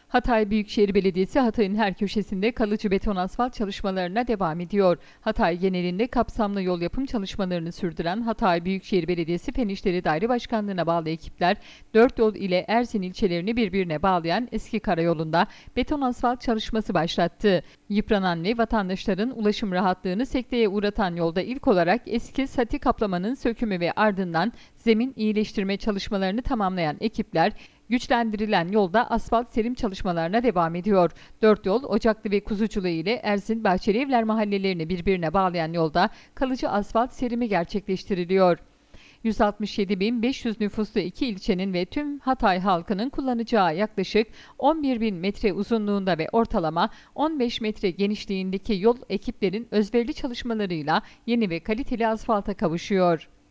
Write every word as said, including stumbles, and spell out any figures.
Hatay Büyükşehir Belediyesi Hatay'ın her köşesinde kalıcı beton asfalt çalışmalarına devam ediyor. Hatay genelinde kapsamlı yol yapım çalışmalarını sürdüren Hatay Büyükşehir Belediyesi Fen İşleri Daire Başkanlığı'na bağlı ekipler, Dört Yol ile Erzin ilçelerini birbirine bağlayan eski karayolunda beton asfalt çalışması başlattı. Yıpranan ve vatandaşların ulaşım rahatlığını sekteye uğratan yolda ilk olarak eski sati kaplamanın sökümü ve ardından zemin iyileştirme çalışmalarını tamamlayan ekipler, güçlendirilen yolda asfalt serim çalışmalarına devam ediyor. Dört Yol, Ocaklı ve Kuzuculu ile Erzin Bahçelievler mahallelerini birbirine bağlayan yolda kalıcı asfalt serimi gerçekleştiriliyor. yüz altmış yedi bin beş yüz nüfuslu iki ilçenin ve tüm Hatay halkının kullanacağı yaklaşık on bir bin metre uzunluğunda ve ortalama on beş metre genişliğindeki yol ekiplerin özverili çalışmalarıyla yeni ve kaliteli asfalta kavuşuyor.